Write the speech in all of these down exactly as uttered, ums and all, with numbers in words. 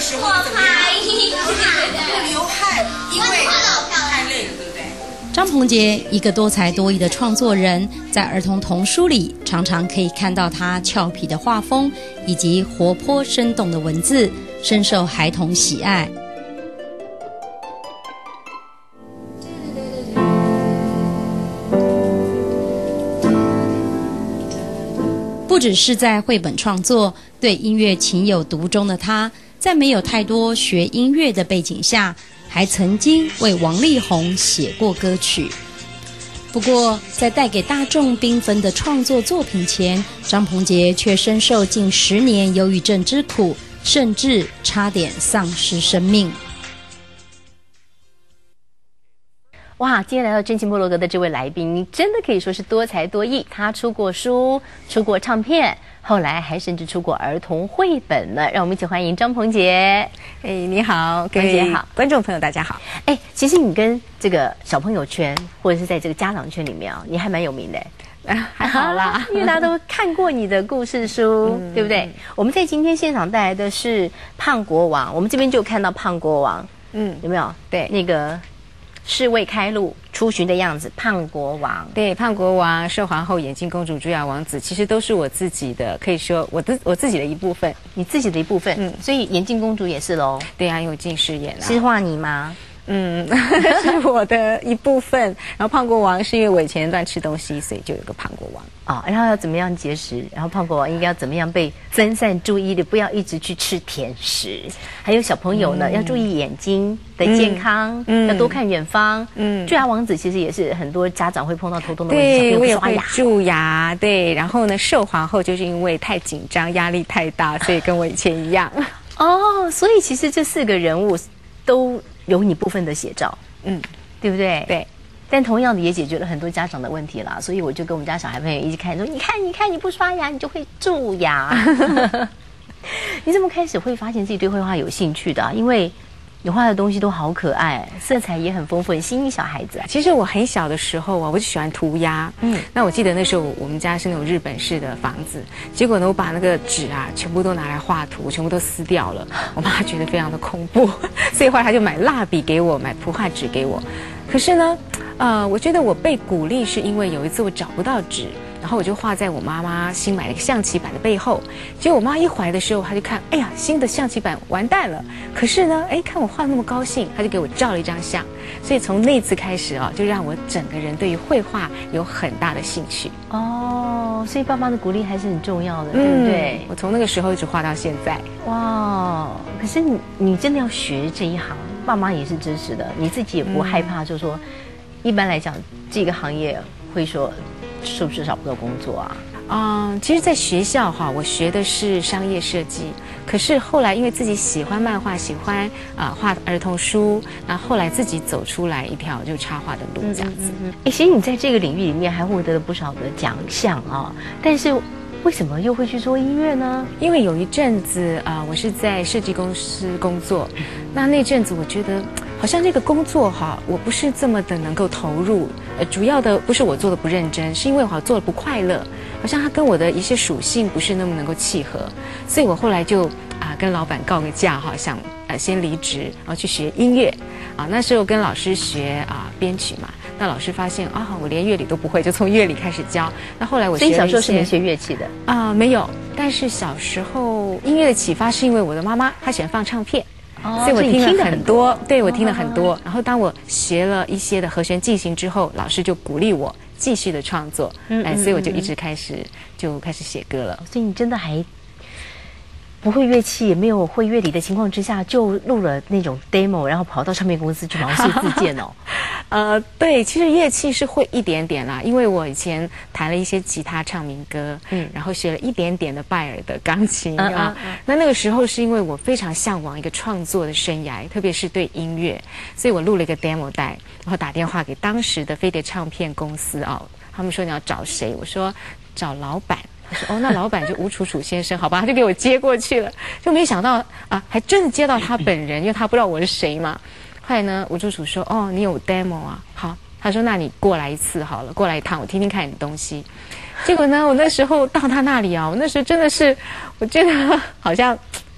时候怎么样？不流汗，因为太累了，对不对？ 张鹏杰，一个多才多艺的创作人，在儿童童书里常常可以看到他俏皮的画风以及活泼生动的文字，深受孩童喜爱。不只是在绘本创作，对音乐情有独钟的他，在没有太多学音乐的背景下，还曾经为王力宏写过歌曲。不过，在带给大众缤纷的创作作品前，张鹏杰却深受近十年忧郁症之苦，甚至差点丧失生命。 哇，今天来到真情部落格的这位来宾，真的可以说是多才多艺。他出过书，出过唱片，后来还甚至出过儿童绘本呢。让我们一起欢迎张鹏杰。 哎，你好， 鹏杰好， 观众朋友大家好。 哎，其实你跟这个小朋友圈，或者是在这个家长圈里面啊，你还蛮有名的。 啊，还好啦， 因为大家都看过你的故事书，嗯、对不对？我们在今天现场带来的是胖国王，我们这边就看到胖国王，嗯，有没有？ 对， 那个。侍卫开路出巡的样子，胖国王， 对，胖国王、摄皇后、眼镜公主、蛀牙王子，其实都是我自己的，可以说我的我自己的一部分， 你自己的一部分。嗯，所以眼镜公主也是喽。 对啊，因为我近视眼啊。 是画你吗？ 嗯，是我的一部分。然后胖国王是因为我以前乱吃东西，所以就有个胖国王。 哦，然后要怎么样节食？然后胖国王应该要怎么样被分散注意力，不要一直去吃甜食。还有小朋友呢，嗯、要注意眼睛的健康，嗯、要多看远方。嗯，蛀牙王子其实也是很多家长会碰到头痛的问题， 对，我也会蛀牙。对，然后呢，摄皇后就是因为太紧张、压力太大，所以跟我以前一样。 哦，所以其实这四个人物都有你部分的写照，嗯，对不对？ 对。 但同样的也解决了很多家长的问题啦，所以我就跟我们家小孩朋友一起看，说你看你看你不刷牙你就会蛀牙。你怎么开始会发现自己对绘画有兴趣的、啊？因为你画的东西都好可爱，色彩也很丰富，很吸引小孩子、啊。 其实我很小的时候啊，我就喜欢涂鸦。嗯，那我记得那时候我们家是那种日本式的房子，结果呢，我把那个纸啊全部都拿来画图，全部都撕掉了。我妈觉得非常的恐怖，所以后来她就买蜡笔给我，买图画纸给我。可是呢，呃，我觉得我被鼓励是因为有一次我找不到纸。然后我就画在我妈妈新买了一个象棋板的背后，结果我妈一回来的时候，她就看，哎呀，新的象棋板完蛋了。可是呢，哎，看我画那么高兴，她就给我照了一张相。所以从那次开始啊，就让我整个人对于绘画有很大的兴趣。 哦，所以爸妈的鼓励还是很重要的，对不对？ 我从那个时候一直画到现在。 哇，可是你你真的要学这一行，爸妈也是支持的，你自己也不害怕，就是说，一般来讲，这个行业会说。是不是找不到工作啊？ 嗯，其实，在学校哈，我学的是商业设计。可是后来，因为自己喜欢漫画，喜欢啊、呃、画儿童书，那后来自己走出来一条就插画的路，这样子。 哎、嗯，其实你在这个领域里面还获得了不少的奖项啊，但是为什么又会去做音乐呢？ 因为有一阵子啊、呃，我是在设计公司工作，那那阵子我觉得。好像这个工作哈，我不是这么的能够投入。呃，主要的不是我做的不认真，是因为我好做的不快乐。好像它跟我的一些属性不是那么能够契合，所以我后来就啊、呃、跟老板告个假哈，想呃先离职，然后去学音乐。啊，那时候跟老师学啊、呃、编曲嘛，那老师发现啊我连乐理都不会，就从乐理开始教。那后来我学了一些。 所以小时候是没学乐器的啊、呃？没有，但是小时候音乐的启发是因为我的妈妈她喜欢放唱片。哦、所以我听了很多，很多对我听了很多、哦。然后当我学了一些的和弦进行之后，老师就鼓励我继续的创作，嗯、哎，所以我就一直开始就开始写歌了。 所以你真的还不会乐器，也没有会乐理的情况之下，就录了那种 demo， 然后跑到唱片公司去毛遂自荐哦。 呃，对，其实乐器是会一点点啦，因为我以前弹了一些吉他唱民歌，嗯，然后学了一点点的拜耳的钢琴啊。嗯嗯嗯、那那个时候是因为我非常向往一个创作的生涯，特别是对音乐，所以我录了一个 demo 带，然后打电话给当时的飞碟唱片公司啊、哦，他们说你要找谁？我说找老板。他说：“哦，那老板就吴楚楚先生，好吧，他就给我接过去了。就没想到啊，还真的接到他本人，因为他不知道我是谁嘛。后来呢，吴楚楚说：‘哦，你有 demo 啊？’好，他说：‘那你过来一次好了，过来一趟，我听听看你的东西。’结果呢，我那时候到他那里啊，我那时候真的是，我觉得好像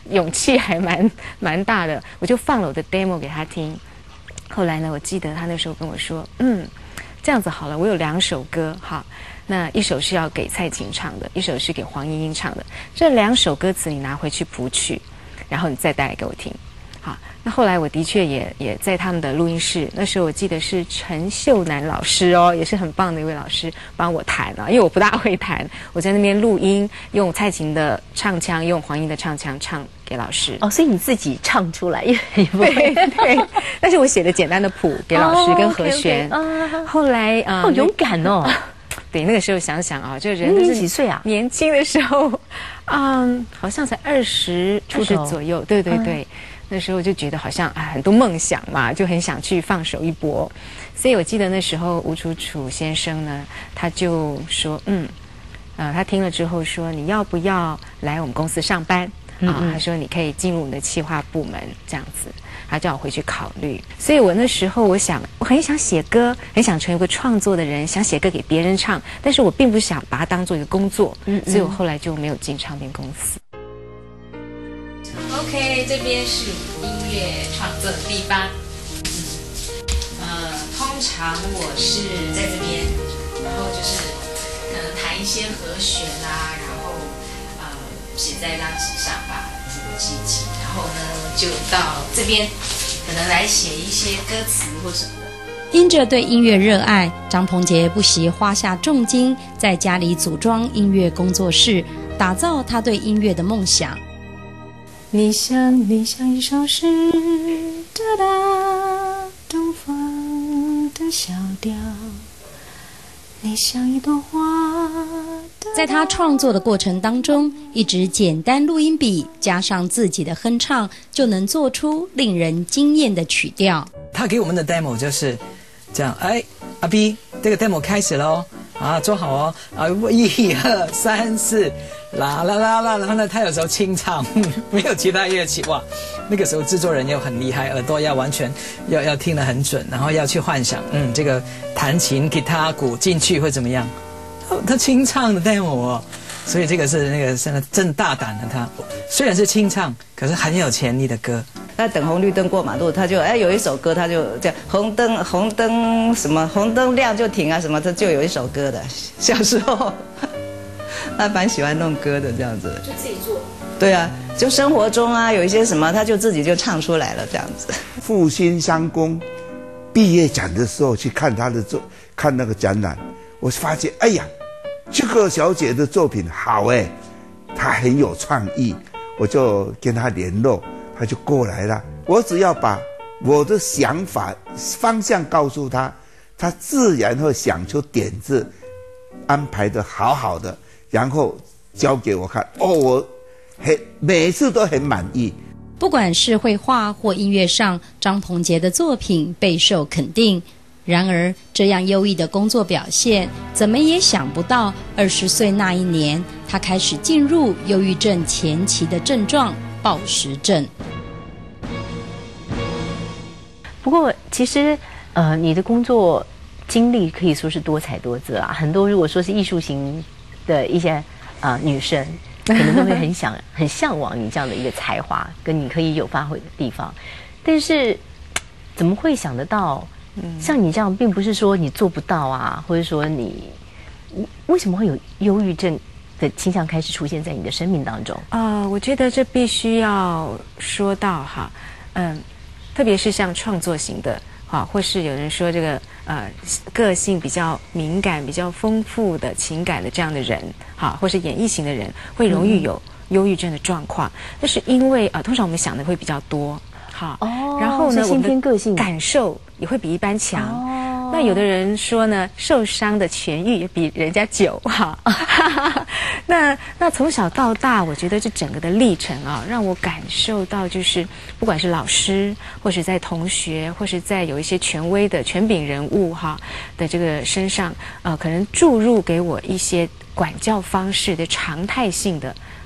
勇气还蛮蛮大的，我就放了我的 demo 给他听。后来呢，我记得他那时候跟我说，嗯，这样子好了，我有两首歌，哈，那一首是要给蔡琴唱的，一首是给黄莺莺唱的，这两首歌词你拿回去谱曲，然后你再带来给我听。好，那后来我的确也也在他们的录音室，那时候我记得是陈秀楠老师哦，也是很棒的一位老师帮我弹啊，因为我不大会弹，我在那边录音，用蔡琴的唱腔，用黄莺的唱腔唱给老师。 哦，所以你自己唱出来也也不会对对，但是我写了简单的谱给老师跟和弦。 哦，okay, okay, 后来啊， 好勇敢哦。 对，那个时候想想啊，这人都是几岁啊？ 年轻的时候，嗯，好像才二十出头左右。对对对。嗯，那时候就觉得好像啊很多梦想嘛，就很想去放手一搏。所以我记得那时候吴楚楚先生呢，他就说，嗯，呃，他听了之后说，你要不要来我们公司上班？啊，嗯嗯，他说你可以进入我们的企划部门这样子，他叫我回去考虑。所以我那时候我想，我很想写歌，很想成为一个创作的人，想写歌给别人唱，但是我并不想把它当做一个工作，嗯嗯，所以我后来就没有进唱片公司。 OK， 这边是音乐创作的地方。嗯，呃，通常我是在这边，然后就是可能弹一些和弦啊，然后呃写在一张纸上吧，自己记记，然后呢就到这边，可能来写一些歌词或什么的。 因着对音乐热爱，张鹏杰不惜花下重金，在家里组装音乐工作室，打造他对音乐的梦想。 你像你像一首诗，哒哒，东方的小调。你像一朵花。 在他创作的过程当中，一支简单录音笔加上自己的哼唱，就能做出令人惊艳的曲调。 他给我们的 demo 就是这样，哎，阿 B， 这个 demo 开始喽，啊，做好哦，啊，一二三四。啦啦啦啦，然后呢，他有时候清唱，没有其他乐器，哇，那个时候制作人又很厉害，耳朵要完全要要听得很准，然后要去幻想，嗯，这个弹琴、吉他、鼓进去会怎么样？他他清唱的 demo 哦，所以这个是那个真的真大胆的他，虽然是清唱，可是很有潜力的歌。 他等红绿灯过马路，他就哎有一首歌，他就这样红灯红灯什么红灯亮就停啊什么，他就有一首歌的。小时候。他蛮喜欢弄歌的，这样子就自己做。 对啊，就生活中啊有一些什么，他就自己就唱出来了，这样子。 复兴商工毕业展的时候去看他的作，看那个展览，我发现，哎呀，这个小姐的作品好哎，她很有创意，我就跟她联络，她就过来了。我只要把我的想法方向告诉她，她自然会想出点子，安排的好好的。然后交给我看，哦，我很每次都很满意。 不管是绘画或音乐上，张鹏杰的作品备受肯定。然而，这样优异的工作表现，怎么也想不到，二十岁那一年，他开始进入忧郁症前期的症状——暴食症。 不过，其实，呃，你的工作经历可以说是多彩多姿啊。很多如果说是艺术型的一些啊、呃、女生，可能都会很想很向往你这样的一个才华，跟你可以有发挥的地方。但是怎么会想得到，嗯、像你这样，并不是说你做不到啊，或者说你为什么会有忧郁症的倾向开始出现在你的生命当中？ 啊、呃，我觉得这必须要说到哈，嗯，特别是像创作型的。好，或是有人说这个呃个性比较敏感、比较丰富的情感的这样的人，好，或是演艺型的人，会容易有忧郁症的状况。那是因为呃，通常我们想的会比较多，好， 哦， 然后呢， 先天个性感受也会比一般强。哦，那有的人说呢，受伤的痊愈也比人家久哈。那那从小到大，我觉得这整个的历程啊，让我感受到，就是不管是老师，或是在同学，或是在有一些权威的权柄人物哈的这个身上，呃，可能注入给我一些管教方式的常态性的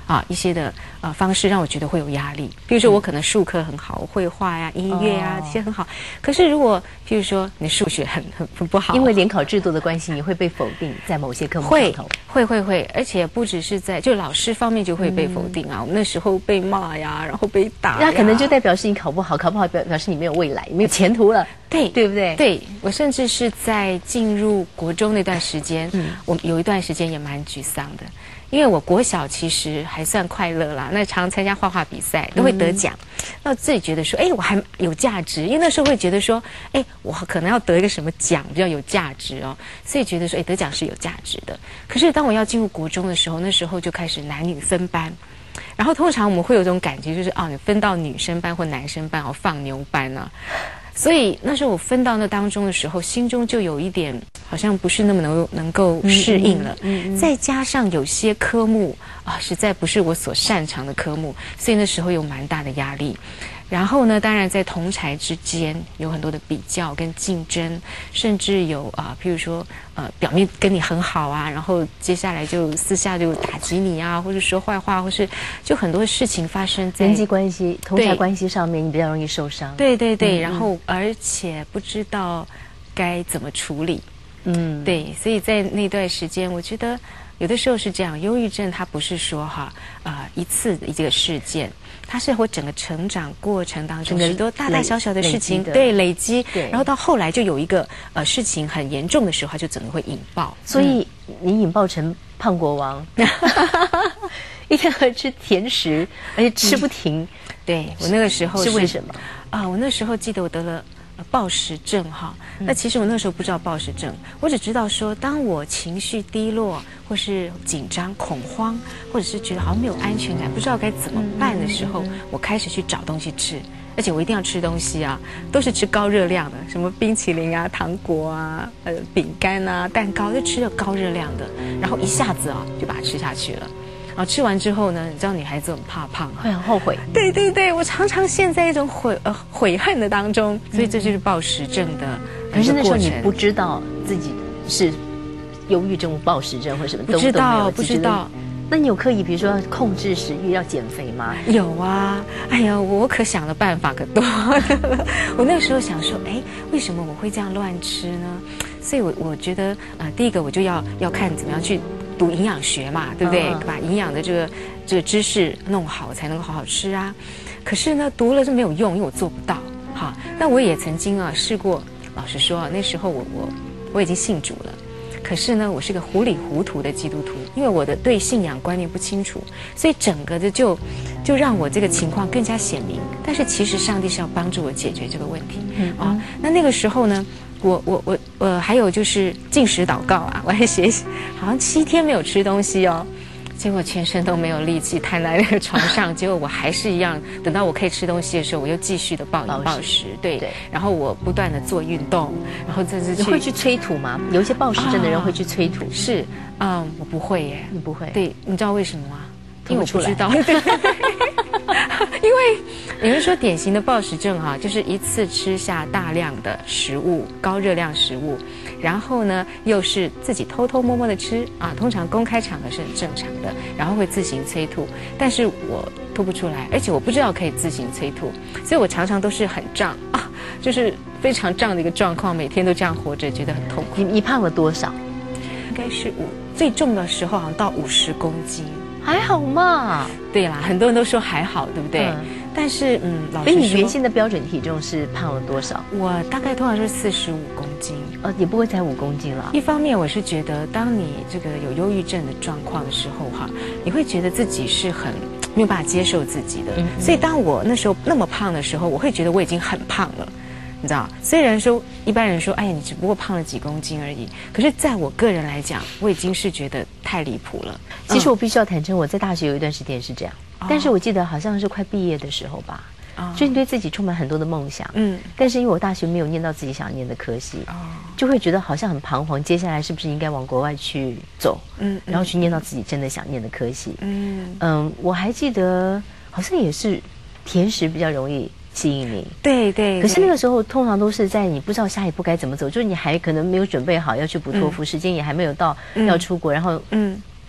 啊一些的呃方式让我觉得会有压力。比如说我可能术科很好，绘画呀、音乐啊这些很好，可是如果譬如说你数学很很很不好， 因为联考制度的关系，你会被否定在某些科目会上头。 会会会，而且不只是在就老师方面就会被否定啊。我们那时候被骂呀，然后被打呀， 那可能就代表是你考不好，考不好表表示你没有未来，没有前途了。 对对不对？ 对，我甚至是在进入国中那段时间，嗯，我有一段时间也蛮沮丧的，因为我国小其实还算快乐啦，那常参加画画比赛都会得奖，嗯、那我自己觉得说，哎，我还有价值，因为那时候会觉得说，哎，我可能要得一个什么奖比较有价值哦，所以觉得说，哎，得奖是有价值的。可是当我要进入国中的时候，那时候就开始男女分班。然后通常我们会有这种感觉，就是啊，你分到女生班或男生班，哦，放牛班啊。所以那时候我分到那当中的时候，心中就有一点好像不是那么能能够适应了。嗯嗯嗯、再加上有些科目啊，实在不是我所擅长的科目，所以那时候有蛮大的压力。然后呢，当然在同侪之间有很多的比较跟竞争，甚至有啊、呃，譬如说呃，表面跟你很好啊，然后接下来就私下就打击你啊，或者说坏话，或是就很多事情发生在人际关系、同侪关系上面，你比较容易受伤。 对对对，嗯、然后而且不知道该怎么处理。嗯，对，所以在那段时间，我觉得有的时候是这样，忧郁症它不是说哈呃一次的一个事件。它是我整个成长过程当中许多大大小小的事情，对累积，对，然后到后来就有一个呃事情很严重的时候，它就整个会引爆。 所以你引爆成胖国王，一天要吃甜食，而且吃不停。嗯、 对我那个时候是为什么啊？我那时候记得我得了。暴食症哈，那其实我那时候不知道暴食症，我只知道说，当我情绪低落，或是紧张、恐慌，或者是觉得好像没有安全感，不知道该怎么办的时候，我开始去找东西吃，而且我一定要吃东西啊，都是吃高热量的，什么冰淇淋啊、糖果啊、呃饼干啊、蛋糕，就吃了高热量的，然后一下子啊就把它吃下去了。然后吃完之后呢，你知道女孩子很怕胖， 会很后悔。 对对对，我常常陷在一种悔呃悔恨的当中，所以这就是暴食症的。 可是那时候你不知道自己是忧郁症、暴食症或什么， 不知道不知道。 那你有刻意比如说控制食欲、要减肥吗？ 有啊，哎呀，我可想的办法可多了。我那个时候想说，哎，为什么我会这样乱吃呢？所以我我觉得呃，第一个我就要要看怎么样去。读营养学嘛，对不对？嗯、把营养的这个这个知识弄好，才能够好好吃啊。可是呢，读了是没有用，因为我做不到。好，那我也曾经啊试过。老实说啊，那时候我我我已经信主了，可是呢，我是个糊里糊涂的基督徒，因为我的对信仰观念不清楚，所以整个的就就让我这个情况更加显明。但是其实上帝是要帮助我解决这个问题、嗯、啊。那那个时候呢？我我我呃，还有就是禁食祷告啊，我还写，好像七天没有吃东西哦，结果全身都没有力气，瘫在那个床上，结果我还是一样，等到我可以吃东西的时候，我又继续的暴饮暴食，对，对，然后我不断的做运动，然后这是你会去催吐吗？有一些暴食症的人会去催吐， 啊、是，嗯，我不会耶， 你不会， 对，你知道为什么吗？因为我不知道。因为有人说典型的暴食症哈、啊，就是一次吃下大量的食物，高热量食物，然后呢又是自己偷偷摸摸的吃啊，通常公开场合是很正常的，然后会自行催吐，但是我吐不出来，而且我不知道可以自行催吐，所以我常常都是很胀啊，就是非常胀的一个状况，每天都这样活着，觉得很痛苦。 你你胖了多少？ 应该是五，最重的时候好像到五十公斤。 还好嘛， 对啦，很多人都说还好，对不对？嗯、但是，嗯，老实说， 所以你原先的标准体重是胖了多少？ 我大概通常是四十五公斤， 呃，也不会才五公斤了。 一方面，我是觉得，当你这个有忧郁症的状况的时候，哈，你会觉得自己是很没有办法接受自己的。嗯嗯，所以，当我那时候那么胖的时候，我会觉得我已经很胖了。你知道，虽然说一般人说，哎呀，你只不过胖了几公斤而已，可是在我个人来讲，我已经是觉得太离谱了。 其实我必须要坦诚，我在大学有一段时间是这样，嗯、但是我记得好像是快毕业的时候吧，哦、所以你对自己充满很多的梦想，嗯，但是因为我大学没有念到自己想念的科系，哦，就会觉得好像很彷徨，接下来是不是应该往国外去走，嗯，然后去念到自己真的想念的科系，嗯嗯，我还记得好像也是甜食比较容易吸引你， 对 对, 对。 可是那个时候通常都是在你不知道下一步该怎么走，就是你还可能没有准备好要去补托福，嗯、时间也还没有到要出国，然后嗯，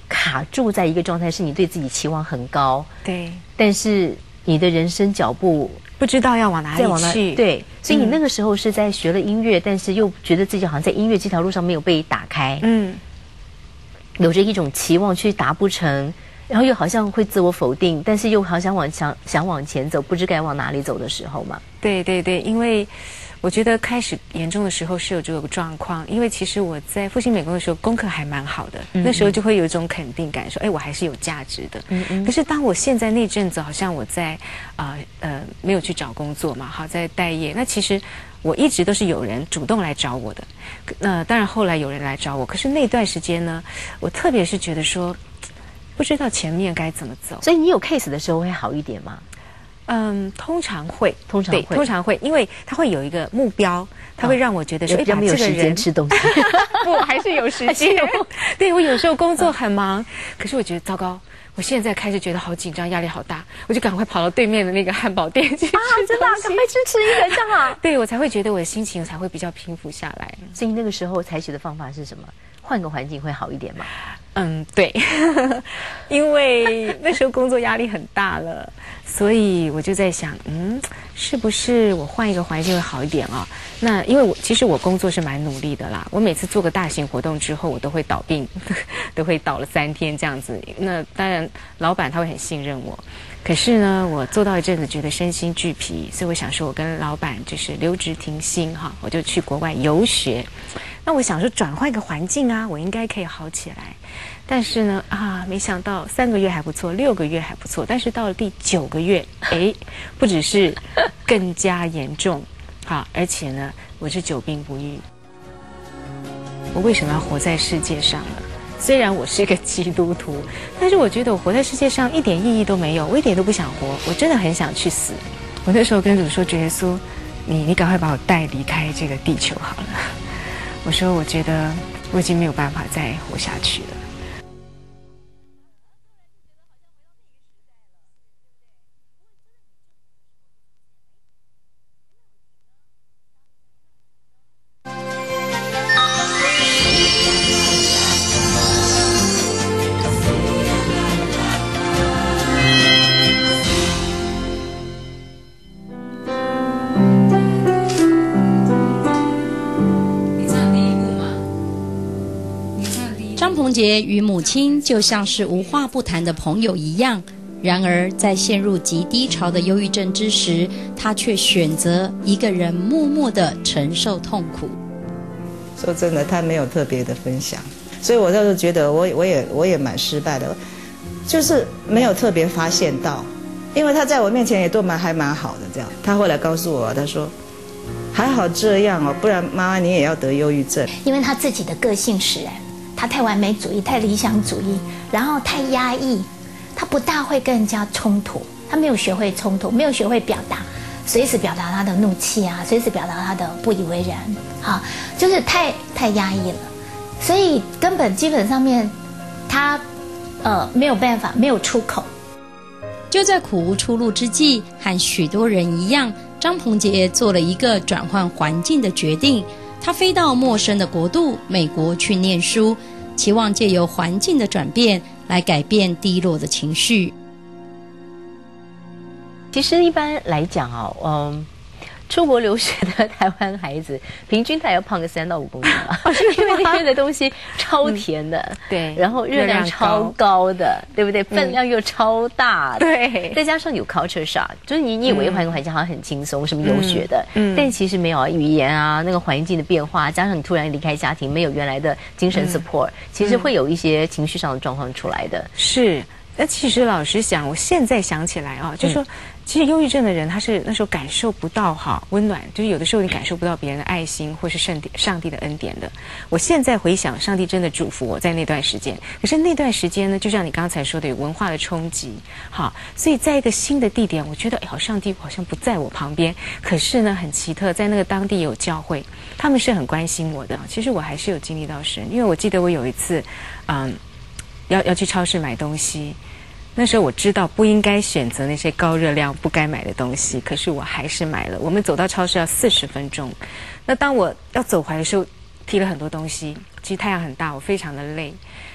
卡住在一个状态，是你对自己期望很高， 对， 但是你的人生脚步不知道要往哪里去， 对，所以你那个时候是在学了音乐，嗯、但是又觉得自己好像在音乐这条路上没有被打开，嗯，有着一种期望去达不成，然后又好像会自我否定，但是又好像往想想往前走，不知该往哪里走的时候嘛。 对对对，因为我觉得开始严重的时候是有这个状况，因为其实我在复兴美工的时候功课还蛮好的，嗯嗯那时候就会有一种肯定感，说哎，我还是有价值的。嗯嗯可是当我现在那阵子，好像我在啊 呃, 呃没有去找工作嘛，好在待业，那其实我一直都是有人主动来找我的。那、呃、当然后来有人来找我，可是那段时间呢，我特别是觉得说不知道前面该怎么走。 所以你有 case 的时候会好一点吗？ 嗯，通常会， 通常会， 通常会，因为他会有一个目标，他会让我觉得说， 比较没有时间吃东西， 不，还是有时间。对，我有时候工作很忙，可是我觉得糟糕，我现在开始觉得好紧张，压力好大，我就赶快跑到对面的那个汉堡店去吃啊，真的，赶快去吃一个这样。 对，我才会觉得我的心情才会比较平复下来。 所以那个时候采取的方法是什么？换个环境会好一点吗？ 嗯，对，因为那时候工作压力很大了，所以我就在想，嗯，是不是我换一个环境会好一点啊？那因为我其实我工作是蛮努力的啦，我每次做个大型活动之后，我都会倒病，都会倒了三天这样子。那当然，老板他会很信任我。可是呢，我做到一阵子，觉得身心俱疲，所以我想说，我跟老板就是留职停薪哈，我就去国外游学。那我想说，转换一个环境啊，我应该可以好起来。但是呢，啊，没想到三个月还不错，六个月还不错，但是到了第九个月，哎，不只是更加严重，好，而且呢，我是久病不愈。我为什么要活在世界上呢？虽然我是一个基督徒，但是我觉得我活在世界上一点意义都没有，我一点都不想活，我真的很想去死。我那时候跟主说，主耶稣，你你赶快把我带离开这个地球好了。我说，我觉得我已经没有办法再活下去了。 张鹏杰与母亲就像是无话不谈的朋友一样，然而在陷入极低潮的忧郁症之时，他却选择一个人默默地承受痛苦。 说真的，他没有特别的分享，所以我就是觉得我我也我也蛮失败的，就是没有特别发现到，因为他在我面前也都蛮还蛮好的这样。他后来告诉我，他说还好这样哦，不然妈妈你也要得忧郁症。 因为他自己的个性使然，他太完美主义，太理想主义，然后太压抑，他不大会跟人家冲突，他没有学会冲突，没有学会表达，随时表达他的怒气啊，随时表达他的不以为然，哈，就是太太压抑了，所以根本基本上面他呃没有办法，没有出口。 就在苦无出路之际，和许多人一样，张鹏杰做了一个转换环境的决定。他飞到陌生的国度美国去念书，期望借由环境的转变来改变低落的情绪。 其实一般来讲啊，嗯，出国留学的台湾孩子，平均他也要胖个三到五公斤吧，因为那边的东西超甜的，嗯、 对， 然后热量超高的，对不对？分量又超大的，对，再加上有 culture shock， 就是你你以为换一个环境好像很轻松，什么游学的，嗯，但其实没有啊，语言啊，那个环境的变化，加上你突然离开家庭，没有原来的精神 support，、嗯、其实会有一些情绪上的状况出来的。 是，那其实老实讲，我现在想起来啊，就说。嗯其实忧郁症的人，他是那时候感受不到哈温暖，就是有的时候你感受不到别人的爱心或是上帝上帝的恩典的。我现在回想，上帝真的祝福我在那段时间。可是那段时间呢，就像你刚才说的，有文化的冲击，好，所以在一个新的地点，我觉得哎，好，上帝好像不在我旁边。可是呢，很奇特，在那个当地有教会，他们是很关心我的。其实我还是有经历到神，因为我记得我有一次，嗯，要要去超市买东西。那时候我知道不应该选择那些高热量不该买的东西，可是我还是买了。我们走到超市要四十分钟，那当我要走回来的时候，提了很多东西，其实太阳很大，我非常的累。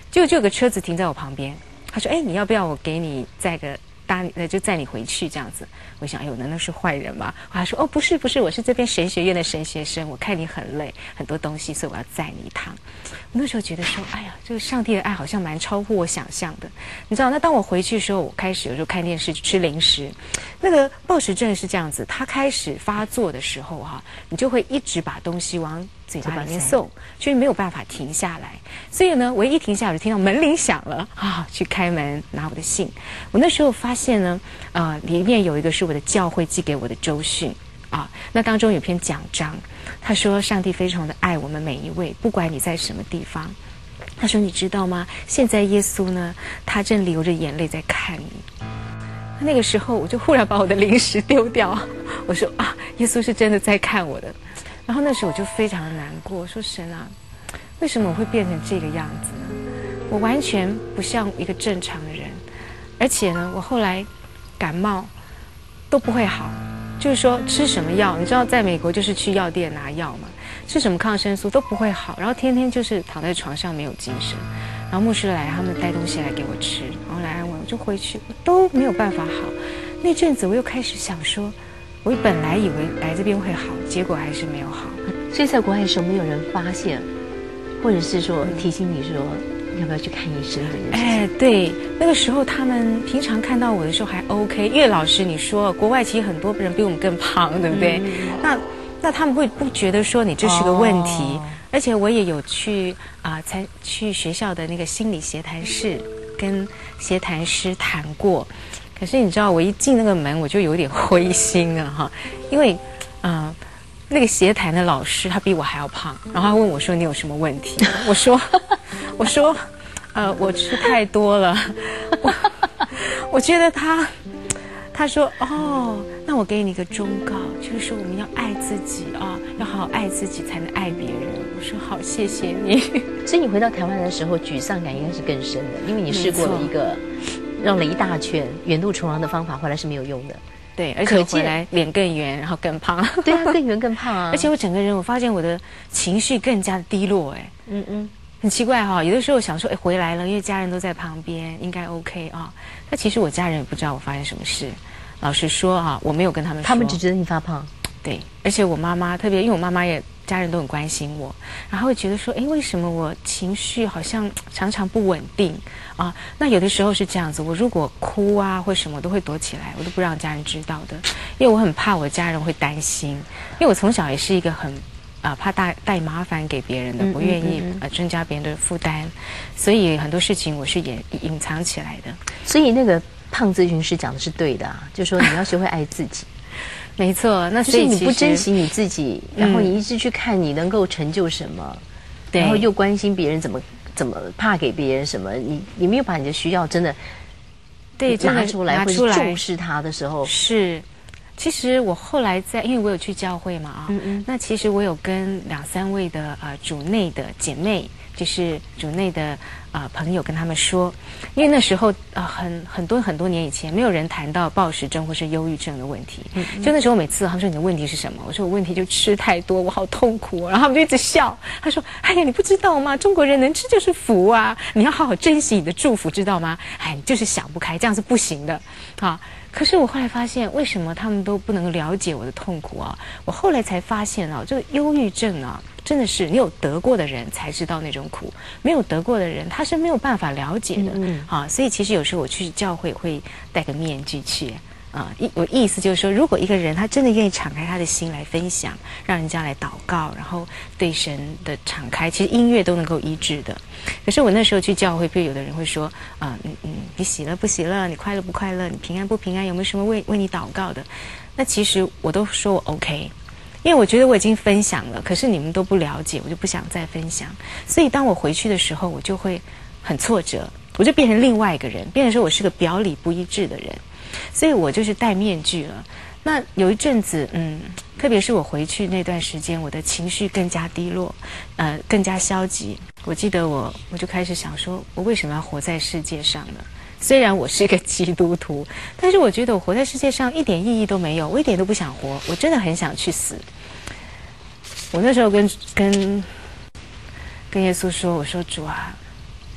就就有个车子停在我旁边，他说：“哎，你要不要我给你载个搭你，呃，就载你回去这样子？”我想，哎呦，难道是坏人吗？他说：“哦，不是，不是，我是这边神学院的神学生，我看你很累，很多东西，所以我要载你一趟。”我那时候觉得说，哎呀，这个上帝的爱好像蛮超乎我想象的。你知道，那当我回去的时候，我开始有时候看电视吃零食。那个暴食症是这样子，它开始发作的时候哈、啊，你就会一直把东西往嘴巴里面送，所以没有办法停下来。所以呢，我一停下来，我就听到门铃响了啊，去开门拿我的信。我那时候发现呢，呃，里面有一个是我的教会寄给我的周讯啊，那当中有篇讲章，他说上帝非常的爱我们每一位，不管你在什么地方。他说你知道吗？现在耶稣呢，他正流着眼泪在看你。那个时候我就忽然把我的零食丢掉，我说啊，耶稣是真的在看我的。然后那时候我就非常的难过，说神啊，为什么我会变成这个样子呢？我完全不像一个正常的人，而且呢，我后来感冒都不会好，就是说吃什么药，你知道在美国就是去药店拿药嘛，吃什么抗生素都不会好，然后天天就是躺在床上没有精神。然后牧师来，他们带东西来给我吃，然后来安慰我，就回去，我都没有办法好。那阵子我又开始想说，我本来以为来这边会好，结果还是没有好。 所以在国外的时候，没有人发现，或者是说提醒你说要不要去看医生这件事情。 哎，对，那个时候他们平常看到我的时候还 OK， 因为老师你说国外其实很多人比我们更胖，对不对？嗯、那那他们会不觉得说你这是个问题？哦，而且我也有去啊、呃，才去学校的那个心理协谈室跟协谈师谈过。可是你知道，我一进那个门，我就有点灰心啊哈，因为啊、呃，那个协谈的老师他比我还要胖，然后他问我说：“你有什么问题？”我说：“我说，呃，我吃太多了。我”我觉得他。他说：“哦，那我给你一个忠告，就是说我们要爱自己啊，要好好爱自己，才能爱别人。”我说：“好，谢谢你。” 所以你回到台湾的时候，沮丧感应该是更深的，因为你试过了一个绕了一大圈远渡重洋的方法，回来是没有用的。 对，而且回来脸更圆，然后更胖。 对啊，更圆更胖啊！ 而且我整个人，我发现我的情绪更加的低落。哎，嗯嗯，很奇怪哈、哦。有的时候想说，哎，回来了，因为家人都在旁边，应该 OK 啊。那其实我家人也不知道我发生什么事。老实说啊，我没有跟他们说， 他们只觉得你发胖。 对，而且我妈妈特别，因为我妈妈也家人都很关心我，然后会觉得说，哎，为什么我情绪好像常常不稳定啊？那有的时候是这样子，我如果哭啊或什么，都会躲起来，我都不让家人知道的，因为我很怕我家人会担心，因为我从小也是一个很啊、呃、怕带带麻烦给别人的，不愿意呃增加别人的负担，所以很多事情我是隐隐藏起来的。 所以那个胖咨询师讲的是对的啊，就说你要学会爱自己。 没错，那所以你不珍惜你自己，然后你一直去看你能够成就什么，嗯、然后又关心别人怎么怎么怕给别人什么，你你没有把你的需要真的对拿出来， 或者重视它的时候， 是。其实我后来在，因为我有去教会嘛啊，嗯嗯，那其实我有跟两三位的呃主内的姐妹，就是主内的呃朋友跟他们说，因为那时候呃很很多很多年以前，没有人谈到暴食症或是忧郁症的问题，嗯嗯，就那时候每次他们说你的问题是什么，我说我问题就吃太多，我好痛苦，然后他们就一直笑，他说哎呀你不知道吗？中国人能吃就是福啊，你要好好珍惜你的祝福，知道吗？哎，你就是想不开，这样是不行的啊。可是我后来发现，为什么他们都不能够了解我的痛苦啊？我后来才发现啊，这个忧郁症啊，真的是你有得过的人才知道那种苦，没有得过的人他是没有办法了解的。嗯嗯啊，所以其实有时候我去教会会戴个面具去。啊，意我意思就是说，如果一个人他真的愿意敞开他的心来分享，让人家来祷告，然后对神的敞开，其实音乐都能够医治的。可是我那时候去教会，比如有的人会说，啊、呃，嗯嗯，你喜乐不喜乐？你快乐不快乐？你平安不平安？有没有什么为为你祷告的？那其实我都说我 OK， 因为我觉得我已经分享了，可是你们都不了解，我就不想再分享。所以当我回去的时候，我就会很挫折，我就变成另外一个人，变成说我是个表里不一致的人。所以我就是戴面具了。那有一阵子，嗯，特别是我回去那段时间，我的情绪更加低落，呃，更加消极。我记得我，我就开始想说，我为什么要活在世界上呢？虽然我是个基督徒，但是我觉得我活在世界上一点意义都没有，我一点都不想活，我真的很想去死。我那时候跟跟跟耶稣说，我说主啊，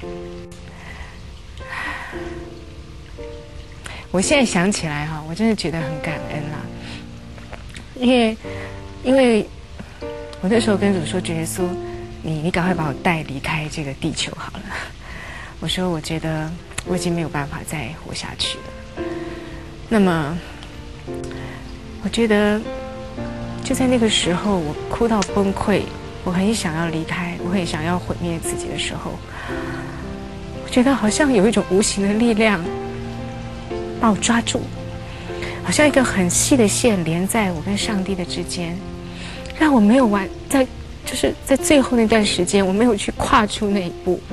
我现在想起来哈，我真的觉得很感恩啦，因为因为我那时候跟主说，主耶稣，你你赶快把我带离开这个地球好了。我说我觉得我已经没有办法再活下去了。那么我觉得就在那个时候，我哭到崩溃，我很想要离开，我很想要毁灭自己的时候，我觉得好像有一种无形的力量把我抓住，好像一个很细的线连在我跟上帝的之间，让我没有完，在就是在最后那段时间，我没有去跨出那一步。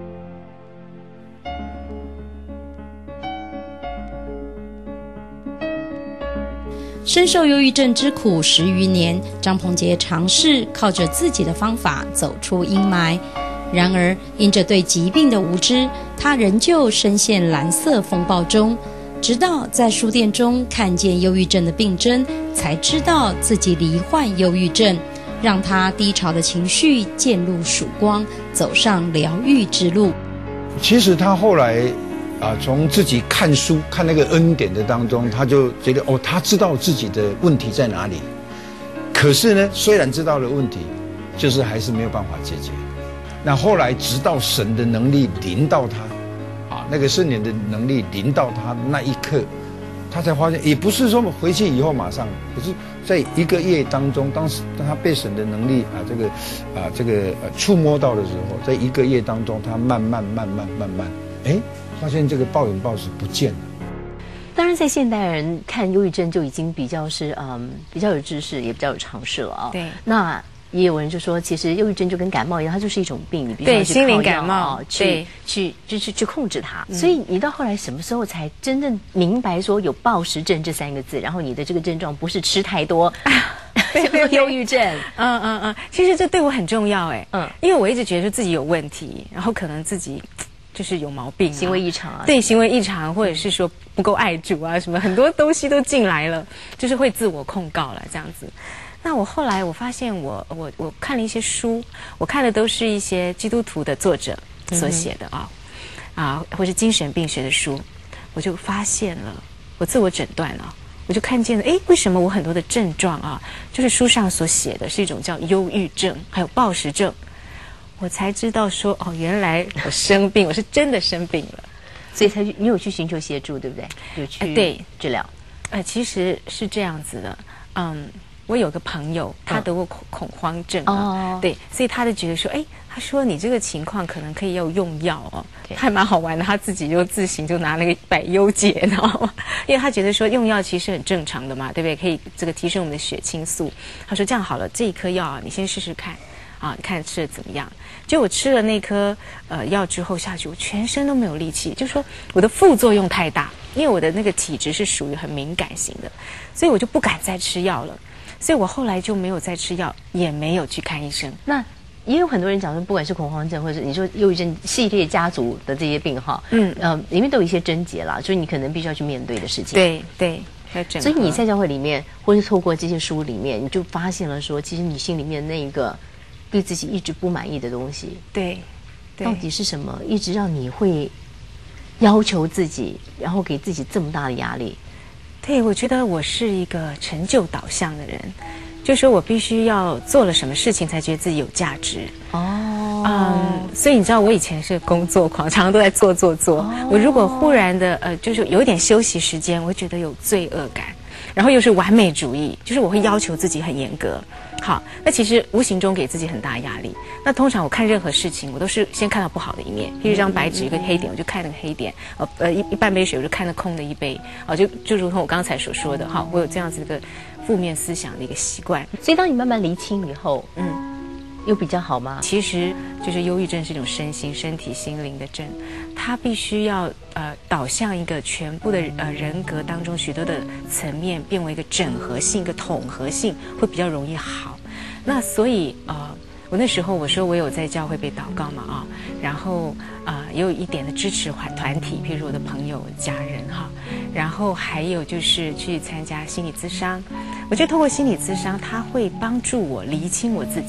深受忧郁症之苦十余年，张鹏杰尝试靠着自己的方法走出阴霾。然而，因着对疾病的无知，他仍旧深陷蓝色风暴中。直到在书店中看见忧郁症的病症，才知道自己罹患忧郁症，让他低潮的情绪渐入曙光，走上疗愈之路。 其实他后来啊，从自己看书看那个恩典的当中，他就觉得哦，他知道自己的问题在哪里。可是呢，虽然知道了问题，就是还是没有办法解决。那后来直到神的能力临到他。那个圣灵的能力临到他那一刻，他才发现，也不是说回去以后马上，可是在一个月当中，当时当他被神的能力啊这个啊这个呃触摸到的时候，在一个月当中，他慢慢慢慢慢慢，哎，发现这个暴饮暴食不见了。 当然，在现代人看忧郁症就已经比较是嗯比较有知识，也比较有常识了啊、哦。 对， 那。也有人就说，其实忧郁症就跟感冒一样，它就是一种病，你必须要去心灵感冒， 去去就是去控制它。嗯、所以你到后来什么时候才真正明白说有暴食症这三个字？然后你的这个症状不是吃太多，叫做忧郁症。 嗯嗯嗯，其实这对我很重要哎，嗯，因为我一直觉得自己有问题，然后可能自己就是有毛病、啊， 行为异常啊， 对，行为异常，或者是说不够爱主啊，什么很多东西都进来了，就是会自我控告了这样子。那我后来我发现我我我看了一些书，我看的都是一些基督徒的作者所写的啊、嗯、啊，或是精神病学的书，我就发现了，我自我诊断了，我就看见了，哎，为什么我很多的症状啊，就是书上所写的是一种叫忧郁症，还有暴食症，我才知道说哦，原来我生病，我是真的生病了， 所以才你有去寻求协助，对不对？有去、呃、 对治疗， 呃，其实是这样子的，嗯。我有个朋友，他得过恐恐慌症啊，哦、对，所以他就觉得说，哎，他说你这个情况可能可以要用药哦，还蛮好玩的。他自己就自行就拿那个百忧解，你知道吗？因为他觉得说用药其实很正常的嘛，对不对？可以这个提升我们的血清素。他说这样好了，这一颗药啊，你先试试看，啊，你看吃的怎么样？结果我吃了那颗呃药之后下去，我全身都没有力气，就是说我的副作用太大，因为我的那个体质是属于很敏感型的，所以我就不敢再吃药了。所以我后来就没有再吃药，也没有去看医生。 那也有很多人讲说，不管是恐慌症，或者你说忧郁症系列家族的这些病哈，嗯呃，里面都有一些症结啦，就是你可能必须要去面对的事情。 对对， 所以你在教会里面，或是透过这些书里面，你就发现了说，其实你心里面那一个对自己一直不满意的东西， 对，对到底是什么，一直让你会要求自己，然后给自己这么大的压力？ 对，我觉得我是一个成就导向的人，就是说我必须要做了什么事情才觉得自己有价值。哦，嗯，所以你知道我以前是工作狂，常常都在做做做。哦、我如果忽然的呃，就是有一点休息时间，我会觉得有罪恶感，然后又是完美主义，就是我会要求自己很严格。好，那其实无形中给自己很大压力。那通常我看任何事情，我都是先看到不好的一面。譬如一张白纸，一个黑点，我就看那个黑点；呃呃，一一半杯水，我就看那空的一杯。啊，就就如同我刚才所说的，哈，我有这样子一个负面思想的一个习惯。 所以当你慢慢厘清以后，嗯，有比较好吗？ 其实就是忧郁症是一种身心、身体、心灵的症，它必须要呃导向一个全部的呃人格当中许多的层面变为一个整合性、一个统合性，会比较容易好。那所以呃，我那时候我说我有在教会被祷告嘛啊，然后啊、呃、也有一点的支持团团体，譬如我的朋友、家人哈，然后还有就是去参加心理咨商。我觉得透过心理咨商，它会帮助我厘清我自己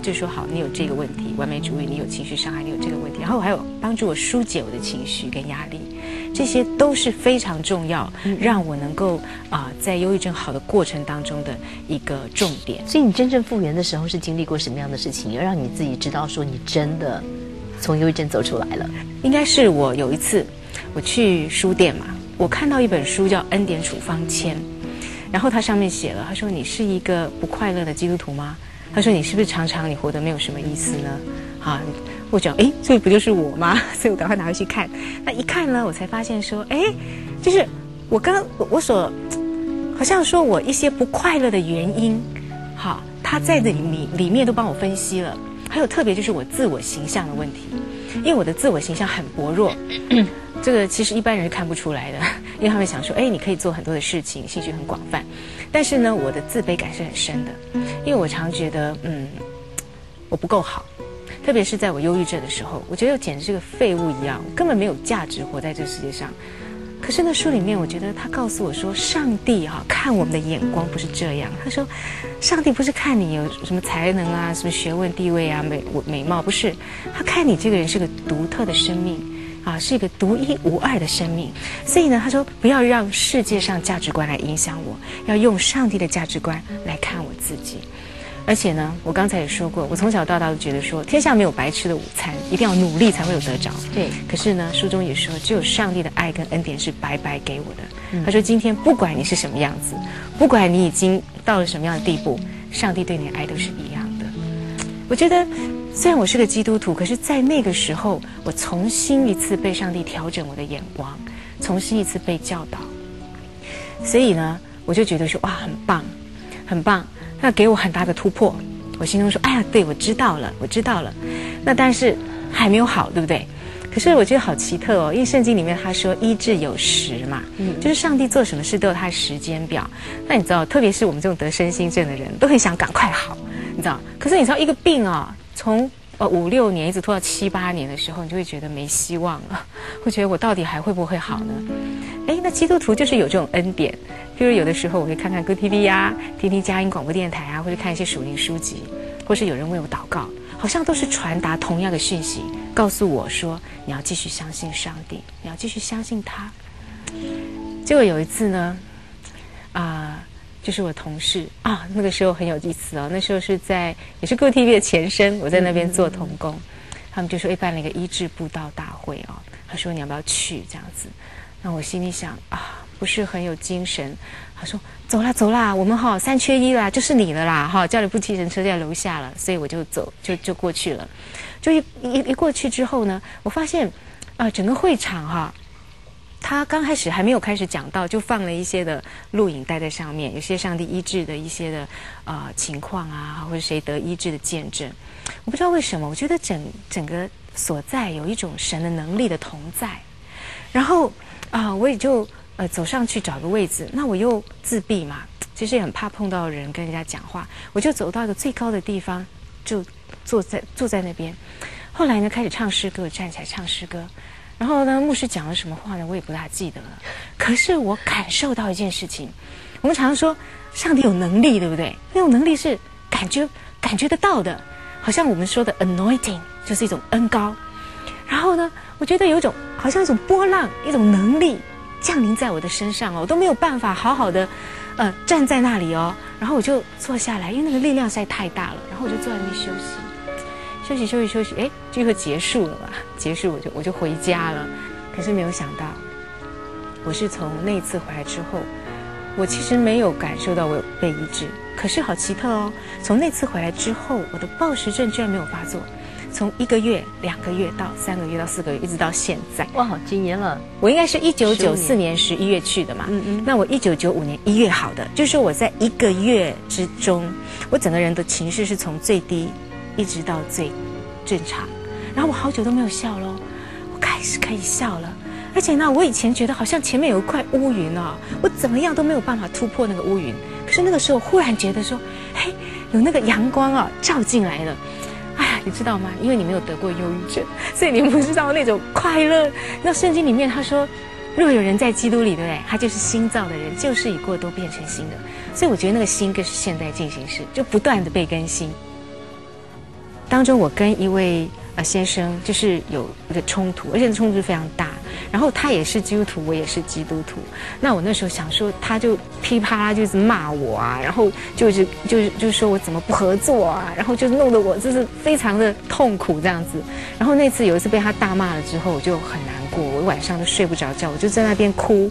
就说好，你有这个问题，完美主义，你有情绪伤害，你有这个问题，然后还有帮助我疏解我的情绪跟压力，这些都是非常重要，让我能够啊、呃、在忧郁症好的过程当中的一个重点。 所以你真正复原的时候是经历过什么样的事情，要让你自己知道说你真的从忧郁症走出来了？ 应该是我有一次我去书店嘛，我看到一本书叫《恩典处方签》，然后它上面写了，他说你是一个不快乐的基督徒吗？他说你是不是常常你活得没有什么意思呢？啊，我讲哎，这不就是我吗？所以我赶快拿回去看。那一看呢，我才发现说，哎，就是我刚我所好像说我一些不快乐的原因，好，他在里里里面都帮我分析了。还有特别就是我自我形象的问题，因为我的自我形象很薄弱。这个其实一般人是看不出来的，因为他们想说，哎，你可以做很多的事情，兴趣很广泛。但是呢，我的自卑感是很深的，因为我常觉得，嗯，我不够好。特别是在我忧郁症的时候，我觉得我简直是个废物一样，根本没有价值活在这世界上。可是呢，书里面我觉得他告诉我说，上帝哈、啊、看我们的眼光不是这样。他说，上帝不是看你有什么才能啊、什么学问、地位啊、美美貌，不是，他看你这个人是个独特的生命。啊，是一个独一无二的生命，所以呢，他说不要让世界上价值观来影响我，要用上帝的价值观来看我自己。而且呢，我刚才也说过，我从小到大都觉得说，天下没有白吃的午餐，一定要努力才会有得着。 对。 可是呢，书中也说，只有上帝的爱跟恩典是白白给我的。嗯、他说，今天不管你是什么样子，不管你已经到了什么样的地步，上帝对你的爱都是一样的。我觉得。虽然我是个基督徒，可是在那个时候，我重新一次被上帝调整我的眼光，重新一次被教导。所以呢，我就觉得说，哇，很棒，很棒，那给我很大的突破。我心中说，哎呀，对，我知道了，我知道了。那但是还没有好，对不对？可是我觉得好奇特哦，因为圣经里面他说医治有时嘛，嗯，就是上帝做什么事都有他的时间表。那你知道，特别是我们这种得身心症的人，都很想赶快好，你知道？可是你知道一个病啊、哦。从呃五六年一直拖到七八年的时候，你就会觉得没希望了，会觉得我到底还会不会好呢？哎，那基督徒就是有这种恩典，比如有的时候我会看看Go T V啊，听听佳音广播电台啊，或者看一些属灵书籍，或是有人为我祷告，好像都是传达同样的讯息，告诉我说你要继续相信上帝，你要继续相信他。结果有一次呢，啊、呃。就是我同事啊，那个时候很有意思哦。那时候是在也是 Go T V 的前身，我在那边做同工，他们就说，哎，办了一个医治布道大会哦。他说你要不要去这样子？那我心里想啊，不是很有精神。他说走啦走啦，我们哈、哦、三缺一啦，就是你了啦哈，叫了部计程车在楼下了，所以我就走就就过去了。就一一一过去之后呢，我发现啊、呃，整个会场哈。他刚开始还没有开始讲到，就放了一些的录影带在上面，有些上帝医治的一些的呃情况啊，或者谁得医治的见证。我不知道为什么，我觉得整整个所在有一种神的能力的同在。然后啊、呃，我也就呃走上去找个位置，那我又自闭嘛，其实也很怕碰到人跟人家讲话，我就走到一个最高的地方，就坐在坐在那边。后来呢，开始唱诗歌，我站起来唱诗歌。然后呢，牧师讲了什么话呢？我也不大记得了。可是我感受到一件事情，我们常常说上帝有能力，对不对？那种能力是感觉感觉得到的，好像我们说的 anointing 就是一种恩膏。然后呢，我觉得有一种好像一种波浪，一种能力降临在我的身上哦，我都没有办法好好的呃站在那里哦。然后我就坐下来，因为那个力量实在太大了。然后我就坐在那边休息。休息休息休息，哎，聚会结束了吧？结束我就我就回家了。可是没有想到，我是从那次回来之后，我其实没有感受到我有被医治。可是好奇特哦，从那次回来之后，我的暴食症居然没有发作。从一个月、两个月到三个月到四个月，一直到现在。 哇，好几年了！ 我应该是一九九四年十一月去的嘛。嗯嗯。那我一九九五年一月好的，就是说我在一个月之中，我整个人的情绪是从最低。一直到最正常，然后我好久都没有笑了，我开始可以笑了。而且呢，我以前觉得好像前面有一块乌云哦，我怎么样都没有办法突破那个乌云。可是那个时候忽然觉得说，嘿，有那个阳光啊照进来了。哎呀，你知道吗？因为你没有得过忧郁症，所以你不知道那种快乐。那圣经里面他说，若有人在基督里，对不对？他就是新造的人，旧事已过，都变成新的。所以我觉得那个新更是现在进行式，就不断的被更新。 当中我跟一位呃先生就是有一个冲突，而且冲突非常大。然后他也是基督徒，我也是基督徒。那我那时候想说，他就噼啪啦就是骂我啊，然后就是就是就是说我怎么不合作啊，然后就弄得我就是非常的痛苦这样子。然后那次有一次被他大骂了之后，我就很难过，我晚上都睡不着觉，我就在那边哭。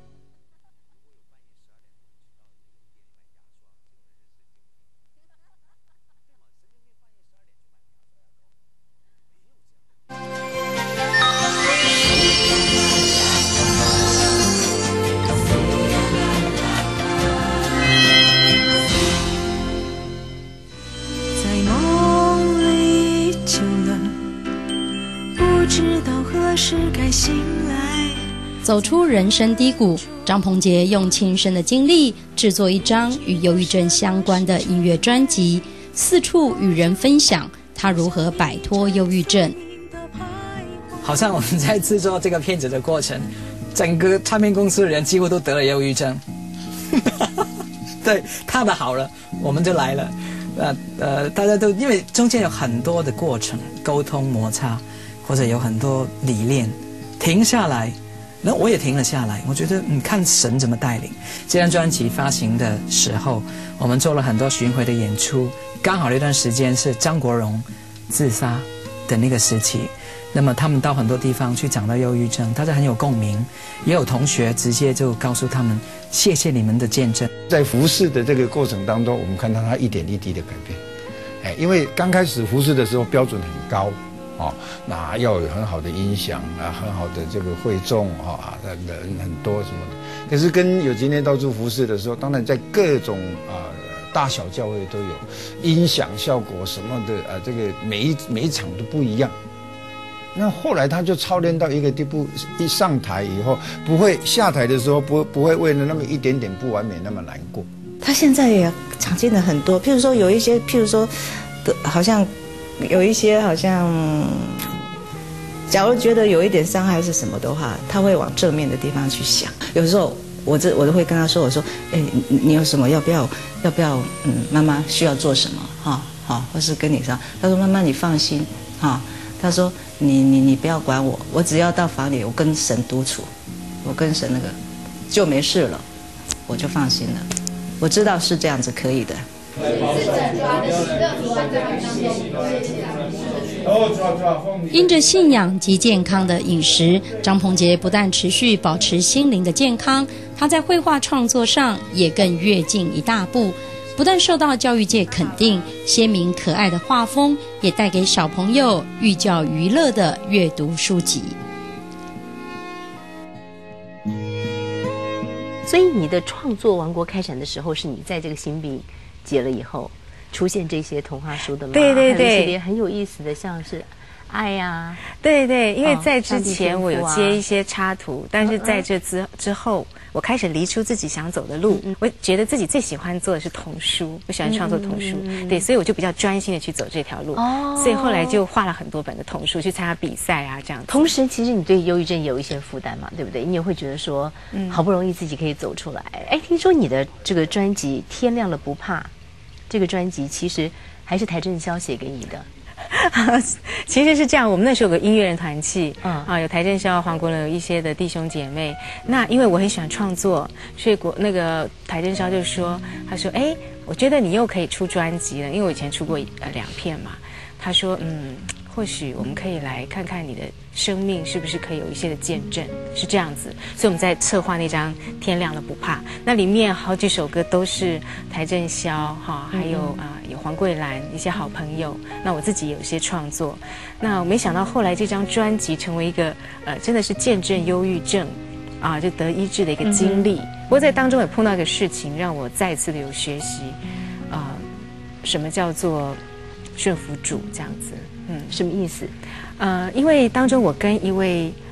走出人生低谷，张鹏杰用亲身的经历制作一张与忧郁症相关的音乐专辑，四处与人分享他如何摆脱忧郁症。 好像我们在制作这个片子的过程，整个唱片公司的人几乎都得了忧郁症。对，他的好了，我们就来了。呃呃，大家都因为中间有很多的过程，沟通摩擦，或者有很多理念，停下来。那我也停了下来，我觉得嗯，看神怎么带领。这张专辑发行的时候，我们做了很多巡回的演出，刚好那段时间是张国荣自杀的那个时期，那么他们到很多地方去讲到忧郁症，大家很有共鸣，也有同学直接就告诉他们，谢谢你们的见证。 在服侍的这个过程当中，我们看到他一点一滴的改变，哎，因为刚开始服侍的时候标准很高。哦，那要有很好的音响啊，很好的这个会众啊，人很多什么的。可是跟有今天到处服侍的时候，当然在各种啊、呃、大小教会都有音响效果什么的啊，这个每一每一场都不一样。那后来他就操练到一个地步，一上台以后，不会下台的时候不不会为了那么一点点不完美那么难过。 他现在也常见的很多，譬如说有一些，譬如说的，好像。有一些好像，假如觉得有一点伤害是什么的话，他会往正面的地方去想。有时候我这我都会跟他说，我说，哎，你你有什么要不要要不要？嗯，妈妈需要做什么？哈，好，或是跟你说，他说妈妈你放心，哈，他说你你你不要管我，我只要到房里，我跟神独处，我跟神那个就没事了，我就放心了。我知道是这样子可以的。 因着信仰及健康的饮食，张鹏杰不但持续保持心灵的健康，他在绘画创作上也更跃进一大步。不但受到教育界肯定，鲜明可爱的画风也带给小朋友寓教于乐的阅读书籍。 所以你的创作王国开展的时候，是你在这个新病解了以后出现这些童话书的吗？ 对对对， 还有一些很有意思的，像是爱呀、啊， 对对，因为在之前我有接一些插图，哦、但是在这之之后，我开始离出自己想走的路。嗯、我觉得自己最喜欢做的是童书，我喜欢创作童书，嗯、对，所以我就比较专心的去走这条路。哦，所以后来就画了很多本的童书，去参加比赛啊，这样子。 同时，其实你对忧郁症也有一些负担嘛，对不对？你也会觉得说，嗯，好不容易自己可以走出来。哎，听说你的这个专辑《天亮了不怕》。这个专辑其实还是邰正宵写给你的， 其实是这样。我们那时候有个音乐人团契，嗯啊，有邰正宵、黄国伦，有一些的弟兄姐妹。那因为我很喜欢创作，所以国那个邰正宵就说，他说，哎，我觉得你又可以出专辑了，因为我以前出过呃两片嘛。他说，嗯，或许我们可以来看看你的生命是不是可以有一些的见证，是这样子。所以我们在策划那张《天亮了不怕》，那里面好几首歌都是邰正宵哈，还有啊、呃、有黄桂兰一些好朋友。那我自己有一些创作。那我没想到后来这张专辑成为一个呃真的是见证忧郁症啊就得医治的一个经历。嗯、不过在当中也碰到一个事情，让我再次的有学习啊、呃、什么叫做顺服主这样子。嗯， 什么意思？ 呃，因为当中我跟一位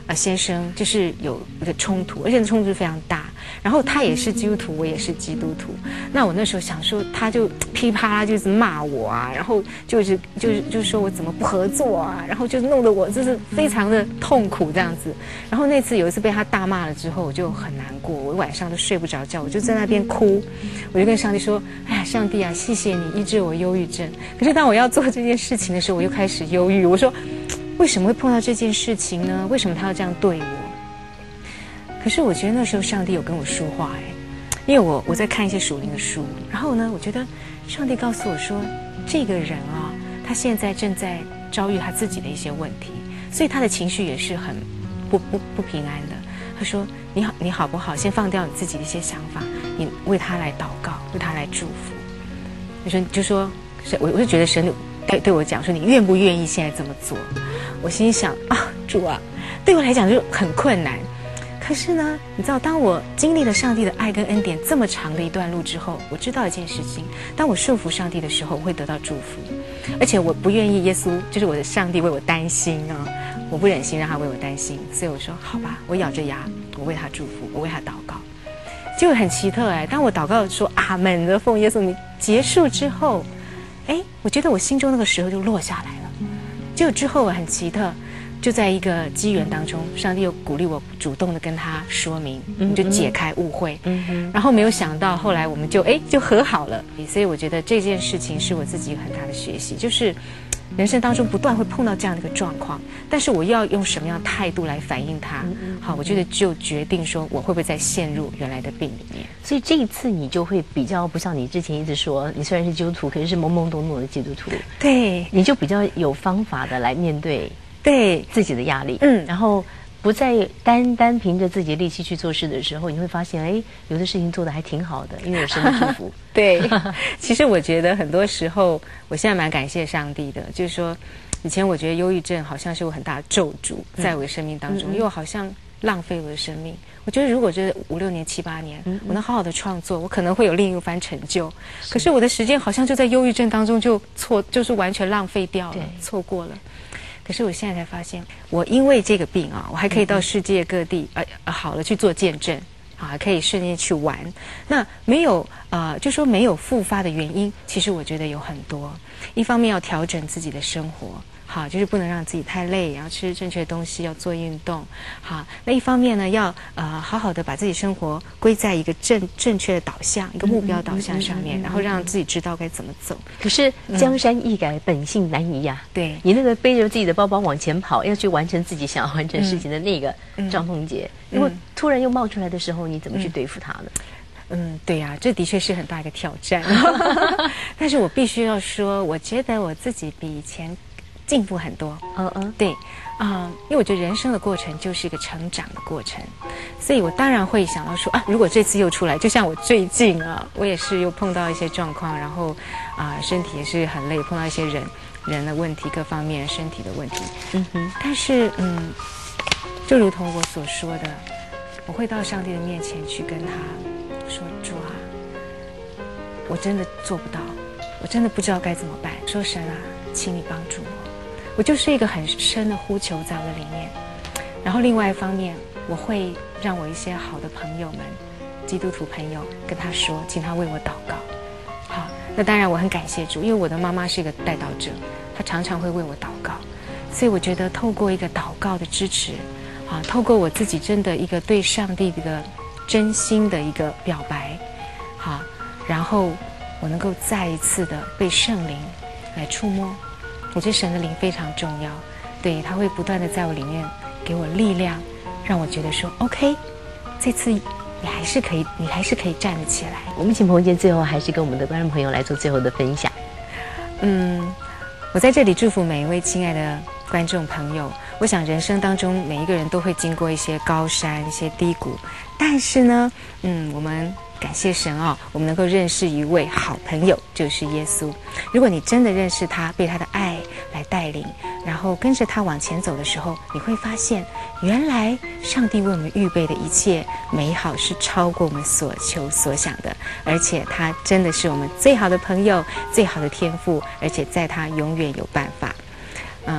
呃先生就是有一个冲突，而且冲突非常大。然后他也是基督徒，我也是基督徒。那我那时候想说，他就噼啪啦就是骂我啊，然后就是就是就是说我怎么不合作啊，然后就弄得我就是非常的痛苦这样子。然后那次有一次被他大骂了之后，我就很难过，我晚上都睡不着觉，我就在那边哭，我就跟上帝说：“哎呀，上帝啊，谢谢你医治我忧郁症。”可是当我要做这件事情的时候，我又开始忧郁。我说：“为什么会碰到这件事情呢？为什么他要这样对我？”可是我觉得那时候上帝有跟我说话哎，因为我我在看一些属灵的书，然后呢，我觉得上帝告诉我说，这个人啊，他现在正在遭遇他自己的一些问题，所以他的情绪也是很不不不平安的。他说：“你好，你好不好？先放掉你自己的一些想法，你为他来祷告，为他来祝福。”我说就说，我我就觉得神对对我讲说，你愿不愿意现在这么做？我心里想啊，主啊，对我来讲就很困难。可是呢，你知道，当我经历了上帝的爱跟恩典这么长的一段路之后，我知道一件事情：当我顺服上帝的时候，我会得到祝福，而且我不愿意耶稣，就是我的上帝为我担心啊，我不忍心让他为我担心，所以我说好吧，我咬着牙，我为他祝福，我为他祷告。结果很奇特哎，当我祷告说阿门的奉耶稣名结束之后，哎，我觉得我心中那个石头就落下来了。结果之后我很奇特。就在一个机缘当中，上帝又鼓励我主动的跟他说明，就解开误会。嗯、然后没有想到，后来我们就哎就和好了。所以我觉得这件事情是我自己很大的学习，就是人生当中不断会碰到这样的一个状况，但是我要用什么样的态度来反应它？好，我觉得就决定说我会不会再陷入原来的病里面。 所以这一次你就会比较不像你之前一直说，你虽然是基督徒，可是是懵懵懂懂的基督徒。 对， 你就比较有方法的来面对。 对自己的压力， 嗯， 然后不再单单凭着自己的力气去做事的时候，你会发现，哎，有的事情做得还挺好的，因为有神的祝福。 对，其实我觉得很多时候，我现在蛮感谢上帝的，就是说，以前我觉得忧郁症好像是有很大的咒诅在我的生命当中，因为我好像浪费我的生命。我觉得如果这五六年、七八年，我能好好的创作，我可能会有另一番成就。可是我的时间好像就在忧郁症当中就错，就是完全浪费掉了，错过了。可是我现在才发现，我因为这个病啊，我还可以到世界各地，呃，呃好了去做见证，啊，还可以顺利去玩。那没有呃，就说没有复发的原因，其实我觉得有很多。一方面要调整自己的生活，好，就是不能让自己太累，要吃正确的东西，要做运动，好。那一方面呢，要呃好好的把自己生活归在一个正正确的导向，一个目标导向上面，然后让自己知道该怎么走。 可是江山易改，本性难移呀。 对， 你那个背着自己的包包往前跑，要去完成自己想要完成事情的那个张凤杰，如果突然又冒出来的时候，你怎么去对付他呢？ 嗯，对呀、啊，这的确是很大一个挑战。但是我必须要说，我觉得我自己比以前进步很多。 嗯嗯， 对，啊、呃，因为我觉得人生的过程就是一个成长的过程，所以我当然会想到说啊，如果这次又出来，就像我最近啊，我也是又碰到一些状况，然后啊、呃，身体也是很累，碰到一些人人的问题，各方面身体的问题。嗯哼，但是嗯，就如同我所说的，我会到上帝的面前去跟他说：“主啊，我真的做不到，我真的不知道该怎么办。说神啊，请你帮助我。”我就是一个很深的呼求在我的里面。然后另外一方面，我会让我一些好的朋友们，基督徒朋友，跟他说，请他为我祷告。好，那当然我很感谢主，因为我的妈妈是一个代祷者，她常常会为我祷告。所以我觉得透过一个祷告的支持，啊，透过我自己真的一个对上帝的真心的一个表白，好，然后我能够再一次的被圣灵来触摸。我觉得神的灵非常重要，对，他会不断的在我里面给我力量，让我觉得说 OK， 这次你还是可以，你还是可以站得起来。 我们请彭杰最后还是跟我们的观众朋友来做最后的分享。 嗯，我在这里祝福每一位亲爱的观众朋友。我想人生当中每一个人都会经过一些高山，一些低谷，但是呢，嗯，我们感谢神哦，我们能够认识一位好朋友，就是耶稣。如果你真的认识他，被他的爱来带领，然后跟着他往前走的时候，你会发现，原来上帝为我们预备的一切美好是超过我们所求所想的，而且他真的是我们最好的朋友，最好的天父，而且在他永远有办法。嗯，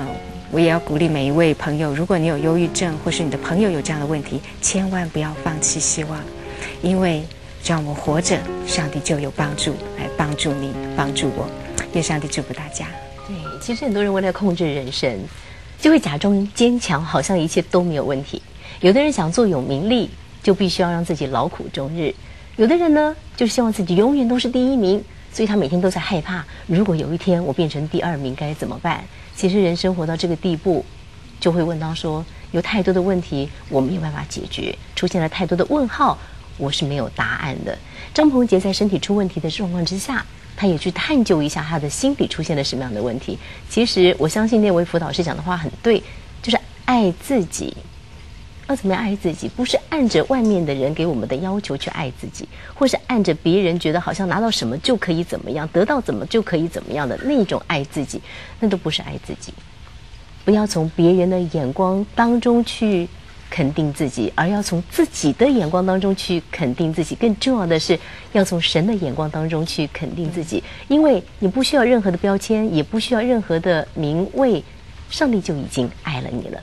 我也要鼓励每一位朋友，如果你有忧郁症，或是你的朋友有这样的问题，千万不要放弃希望，因为只要我们活着，上帝就有帮助来帮助你，帮助我。愿上帝祝福大家。 对，其实很多人为了控制人生，就会假装坚强，好像一切都没有问题。有的人想做有名利，就必须要让自己劳苦终日；有的人呢，就希望自己永远都是第一名，所以他每天都在害怕，如果有一天我变成第二名该怎么办？其实人生活到这个地步，就会问到说，有太多的问题我没有办法解决，出现了太多的问号，我是没有答案的。张鹏杰在身体出问题的状况之下，他也去探究一下他的心理出现了什么样的问题。其实我相信那位辅导师讲的话很对，就是爱自己。要怎么样爱自己？不是按着外面的人给我们的要求去爱自己，或是按着别人觉得好像拿到什么就可以怎么样，得到怎么就可以怎么样的那种爱自己，那都不是爱自己。不要从别人的眼光当中去肯定自己，而要从自己的眼光当中去肯定自己。更重要的是，要从神的眼光当中去肯定自己，因为你不需要任何的标签，也不需要任何的名位，上帝就已经爱了你了。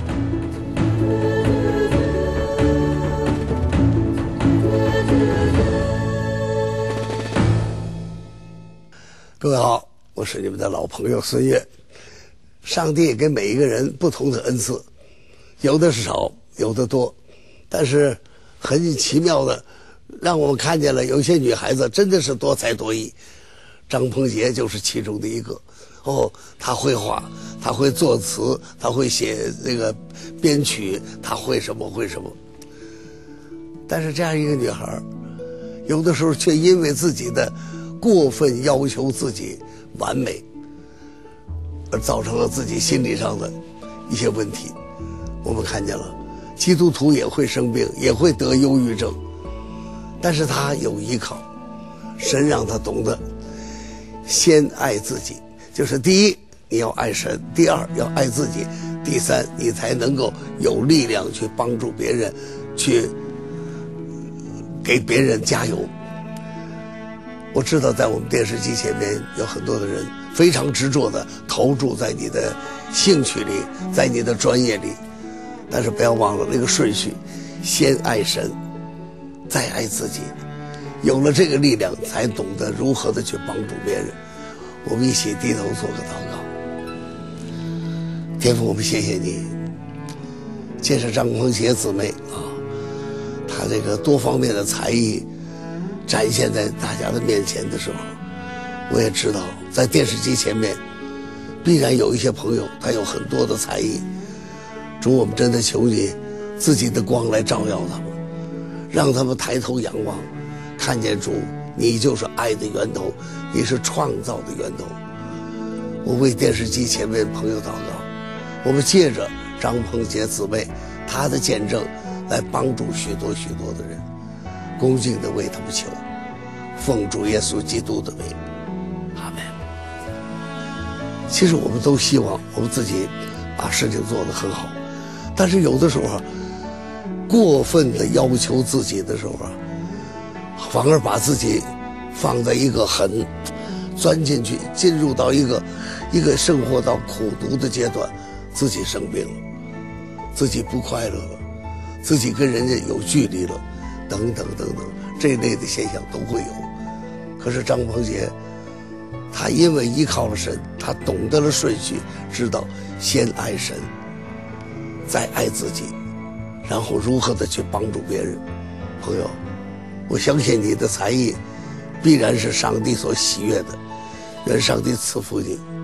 各位好，我是你们的老朋友孙越。上帝给每一个人不同的恩赐，有的是少，有的多，但是很奇妙的，让我们看见了有一些女孩子真的是多才多艺。张鹏杰就是其中的一个。哦，她会画，她会作词，她会写那个编曲，她会什么会什么。但是这样一个女孩，有的时候却因为自己的过分要求自己完美，而造成了自己心理上的一些问题。我们看见了，基督徒也会生病，也会得忧郁症，但是他有依靠，神让他懂得先爱自己，就是第一你要爱神，第二要爱自己，第三你才能够有力量去帮助别人，去给别人加油。我知道在我们电视机前面有很多的人非常执着的投注在你的兴趣里，在你的专业里，但是不要忘了那个顺序，先爱神，再爱自己。有了这个力量，才懂得如何的去帮助别人。我们一起低头做个祷告。天父，我们谢谢你，借着张鹏杰姊妹啊，她这个多方面的才艺展现在大家的面前的时候，我也知道在电视机前面必然有一些朋友他有很多的才艺。主，我们真的求你自己的光来照耀他们，让他们抬头仰望，看见主，你就是爱的源头，你是创造的源头。我为电视机前面朋友祷告，我们借着张鹏杰姊妹她的见证来帮助许多许多的人，恭敬地为他们求，奉主耶稣基督的名，阿们。其实我们都希望我们自己把事情做得很好，但是有的时候啊，过分的要求自己的时候啊，反而把自己放在一个很钻进去，进入到一个一个生活到苦读的阶段，自己生病了，自己不快乐了，自己跟人家有距离了，等等等等，这一类的现象都会有。可是张鹏杰他因为依靠了神，他懂得了顺序，知道先爱神，再爱自己，然后如何的去帮助别人。朋友，我相信你的才艺必然是上帝所喜悦的，愿上帝赐福你。